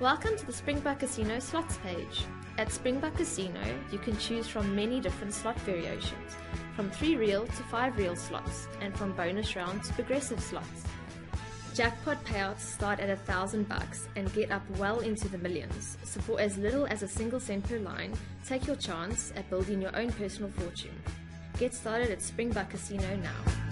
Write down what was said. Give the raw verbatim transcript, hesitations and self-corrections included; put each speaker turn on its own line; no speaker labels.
Welcome to the Springbok Casino Slots page. At Springbok Casino, you can choose from many different slot variations, from three reel to five reel slots, and from bonus round to progressive slots. Jackpot payouts start at a thousand bucks and get up well into the millions, so for as little as a single cent per line, take your chance at building your own personal fortune. Get started at Springbok Casino now.